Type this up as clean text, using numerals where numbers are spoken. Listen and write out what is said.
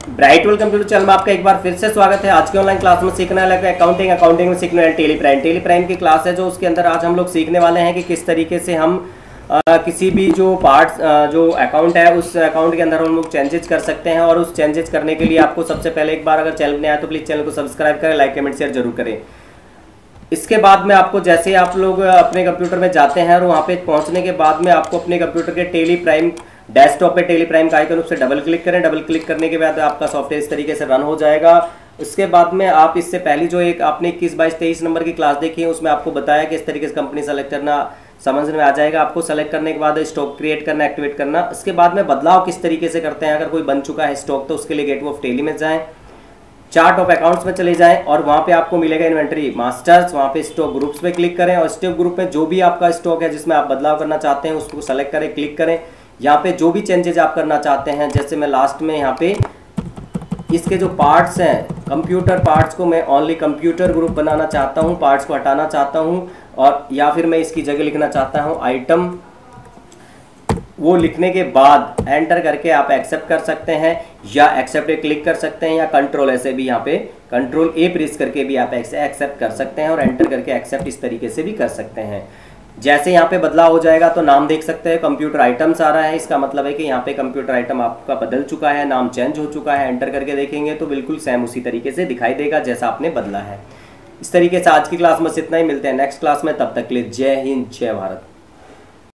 ब्राइटवेल computer channel में आपका एक बार फिर से स्वागत है। आज के ऑनलाइन क्लास में सीखने वाले अकाउंटिंग में सीखने वाले टेली प्राइम की क्लास है, जो उसके अंदर आज हम लोग सीखने वाले हैं कि किस तरीके से हम किसी भी जो पार्ट्स जो अकाउंट है उस अकाउंट के अंदर हम लोग चेंजेस कर सकते हैं। और उस चेंजेस करने के लिए आपको सबसे पहले एक बार अगर चैनल में आए तो प्लीज़ चैनल को सब्सक्राइब करें, लाइक कमेंट शेयर जरूर करें। इसके बाद में आपको जैसे आप लोग अपने कंप्यूटर में जाते हैं और वहाँ पे पहुँचने के बाद में आपको अपने कंप्यूटर के टेली प्राइम डेस्कटॉप पे टेली प्राइम का आइकन उससे डबल क्लिक करें। डबल क्लिक करने के बाद आपका सॉफ्टवेयर इस तरीके से रन हो जाएगा। उसके बाद में आप इससे पहली जो एक आपने 21, 22, 23 नंबर की क्लास देखी है उसमें आपको बताया कि इस तरीके से कंपनी सेलेक्ट करना समझ में आ जाएगा। आपको सेलेक्ट करने के बाद स्टॉक क्रिएट करना, एक्टिवेट करना। इसके बाद में बदलाव किस तरीके से करते हैं, अगर कोई बन चुका है स्टॉक तो उसके लिए गेटवे ऑफ टेली में जाएं, चार्ट ऑफ अकाउंट्स में चले जाएं और वहां पे आपको मिलेगा इन्वेंटरी मास्टर्स। वहां पे स्टॉक ग्रुप्स पे क्लिक करें और स्टॉक ग्रुप में जो भी आपका स्टॉक है जिसमें आप बदलाव करना चाहते हैं उसको सेलेक्ट करें, क्लिक करें। यहाँ पे जो भी चेंजेज आप करना चाहते हैं, जैसे मैं लास्ट में यहाँ पे इसके जो पार्ट्स हैं कंप्यूटर पार्ट्स को मैं ओनली कंप्यूटर ग्रुप बनाना चाहता हूँ, पार्ट्स को हटाना चाहता हूँ, और या फिर मैं इसकी जगह लिखना चाहता हूँ आइटम। वो लिखने के बाद एंटर करके आप एक्सेप्ट कर सकते हैं या एक्सेप्ट पे क्लिक कर सकते हैं या कंट्रोल ऐसे भी यहाँ पे कंट्रोल ए प्रेस करके भी आप एक्सेप्ट कर सकते हैं और एंटर करके एक्सेप्ट इस तरीके से भी कर सकते हैं। जैसे यहाँ पे बदलाव हो जाएगा तो नाम देख सकते हैं कंप्यूटर आइटम्स आ रहा है, इसका मतलब है कि यहाँ पे कंप्यूटर आइटम आपका बदल चुका है, नाम चेंज हो चुका है। एंटर करके देखेंगे तो बिल्कुल सेम उसी तरीके से दिखाई देगा जैसा आपने बदला है। इस तरीके से आज की क्लास में इतना ही, मिलते हैं नेक्स्ट क्लास में, तब तक के लिए जय हिंद जय भारत।